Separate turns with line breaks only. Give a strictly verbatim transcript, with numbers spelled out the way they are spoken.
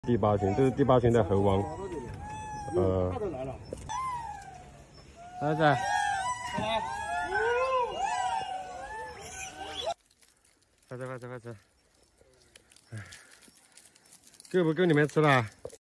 第八群，这是第八群的猴王。呃，来仔，快走快走快走！哎，够不够你们吃了？